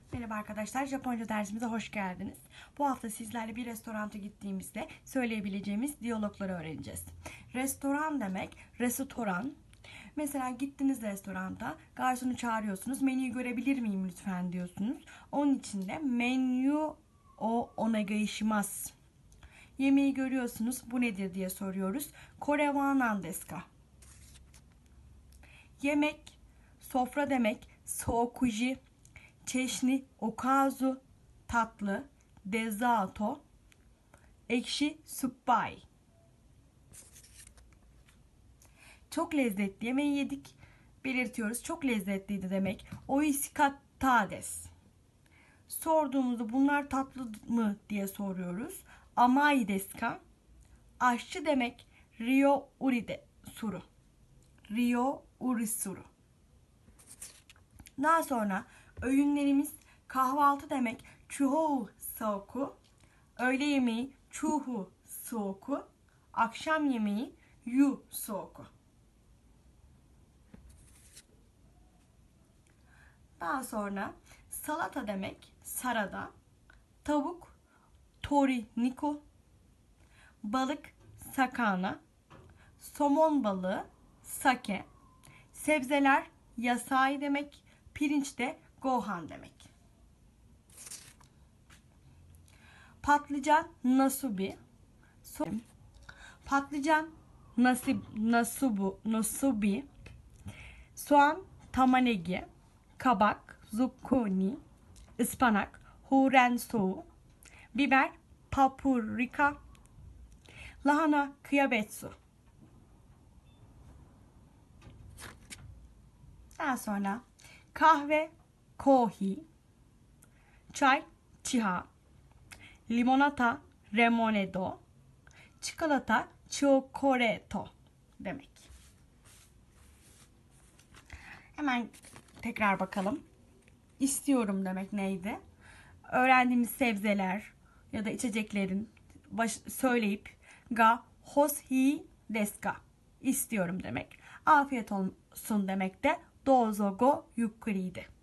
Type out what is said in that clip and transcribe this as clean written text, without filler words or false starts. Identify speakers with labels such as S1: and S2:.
S1: Merhaba arkadaşlar, Japonca dersimize hoş geldiniz. Bu hafta sizlerle bir restoranta gittiğimizde söyleyebileceğimiz diyalogları öğreneceğiz. Restoran demek, restoran. Mesela gittiniz restoranta, garsonu çağırıyorsunuz, menüyü görebilir miyim lütfen diyorsunuz. Onun için de menü o onegaishimasu. Yemeği görüyorsunuz, bu nedir diye soruyoruz. Kore wa nan desu ka? Yemek, sofra demek, sokuji. Çeşni, okazu, tatlı, dezato, ekşi, suppai. Çok lezzetli yemeği yedik. Belirtiyoruz. Çok lezzetliydi demek. Oishikatta desu. Sorduğumuzda bunlar tatlı mı diye soruyoruz. Amai desu ka? Aşçı demek. Ryo uri de suru. Ryo uri suru. Daha sonra öğünlerimiz kahvaltı demek chuhou soku, öğle yemeği chuhu soku, akşam yemeği yu soku. Daha sonra salata demek sarada, tavuk tori niku, balık sakana, somon balığı sake, sebzeler yasai demek, pirinç de gohan demek. Patlıcan nasubi, patlıcan nasubi, soğan tamanegi, kabak zucchini, ıspanak horensoğu, biber paprika, lahana kıyabetsu. Daha sonra kahve kohi, çay chiha, limonata remonedo, çikolata chocoreto demek. Hemen tekrar bakalım. İstiyorum demek neydi? Öğrendiğimiz sebzeler ya da içeceklerin söyleyip ga hoshi desu ka? İstiyorum demek. Afiyet olsun demek de dozo go yukkuriydi.